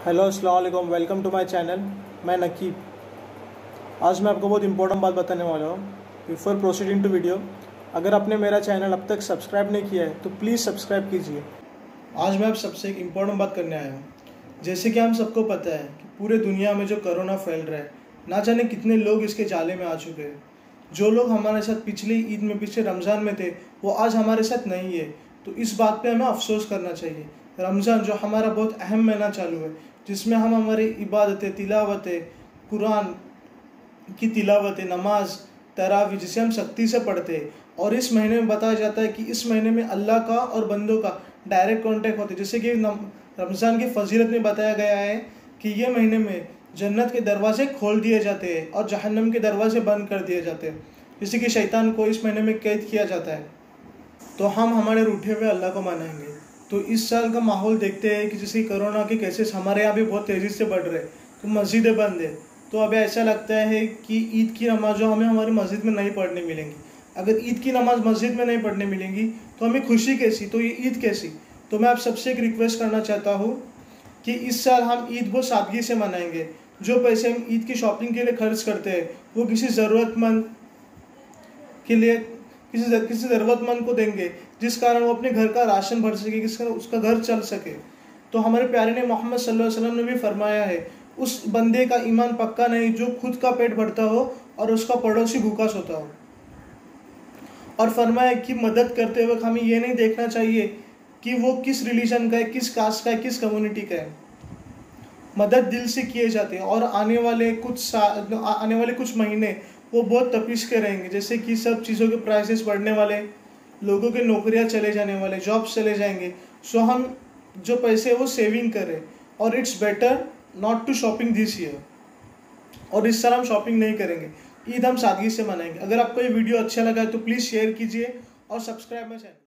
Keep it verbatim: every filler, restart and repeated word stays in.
Hello अस्सलाम वालेकुम, welcome to my channel. मैं नकीब। आज मैं आपको बहुत इंपॉर्टेंट बात बताने वाला हूँ। बिफोर प्रोसीडिंग टू वीडियो, अगर आपने मेरा चैनल अब तक सब्सक्राइब नहीं किया है तो प्लीज़ सब्सक्राइब कीजिए। आज मैं आप सबसे एक इम्पोर्टेंट बात करने आया हूँ। जैसे कि हम सबको पता है कि पूरे दुनिया में जो कोरोना फैल रहा है, ना जाने कितने लोग इसके जाले में आ चुके हैं। जो लोग हमारे साथ पिछली ईद में, पिछले रमज़ान में थे, वो आज हमारे साथ नहीं है। तो इस बात पे हमें अफसोस करना चाहिए। रमज़ान जो हमारा बहुत अहम महीना चालू है, जिसमें हम हमारी इबादतें, तिलावतें, कुरान की तिलावतें, नमाज, तरावी जिसे हम सख्ती से पढ़ते हैं। और इस महीने में बताया जाता है कि इस महीने में अल्लाह का और बंदों का डायरेक्ट कांटेक्ट होता है। जैसे कि रमज़ान की फजीलत में बताया गया है कि ये महीने में जन्नत के दरवाजे खोल दिए जाते हैं और जहन्नम के दरवाजे बंद कर दिए जाते हैं। जैसे कि शैतान को इस महीने में कैद किया जाता है। तो हम हमारे रूठे हुए अल्लाह को मनाएंगे। तो इस साल का माहौल देखते हैं कि जैसे कोरोना के केसेस हमारे यहाँ भी बहुत तेज़ी से बढ़ रहे हैं, तो मस्जिदें बंद है। तो अब ऐसा लगता है कि ईद की नमाज जो हमें हमारी मस्जिद में नहीं पढ़ने मिलेंगी। अगर ईद की नमाज मस्जिद में नहीं पढ़ने मिलेंगी तो हमें खुशी कैसी, तो ये ईद कैसी। तो मैं आप सबसे एक रिक्वेस्ट करना चाहता हूँ कि इस साल हम ईद बहुत सादगी से मनाएंगे। जो पैसे हम ईद की शॉपिंग के लिए खर्च करते हैं वो किसी ज़रूरतमंद के लिए किसी किसी ज़रूरतमंद को देंगे, जिस कारण वो अपने घर का राशन भर सके, किस कारण उसका घर चल सके। तो हमारे प्यारे ने मोहम्मद सल्लल्लाहु अलैहि वसल्लम ने भी फरमाया है, उस बंदे का ईमान पक्का नहीं जो खुद का पेट भरता हो और उसका पड़ोसी भूखा सोता हो। और फरमाया कि मदद करते वक्त हमें ये नहीं देखना चाहिए कि वो किस रिलीजन का है, किस कास्ट का है, किस कम्युनिटी का है। मदद दिल से किए जाते हैं। और आने वाले कुछ आने वाले कुछ महीने वो बहुत तपिश के रहेंगे। जैसे कि सब चीज़ों के प्राइसेस बढ़ने वाले, लोगों के नौकरियां चले जाने वाले, जॉब्स चले जाएंगे। सो हम जो पैसे वो सेविंग करें। और it's better not to shopping this year. और इस साल हम शॉपिंग नहीं करेंगे, ईद हम सादगी से मनाएंगे। अगर आपको ये वीडियो अच्छा लगा है तो प्लीज़ शेयर कीजिए और सब्सक्राइब माय चैनल।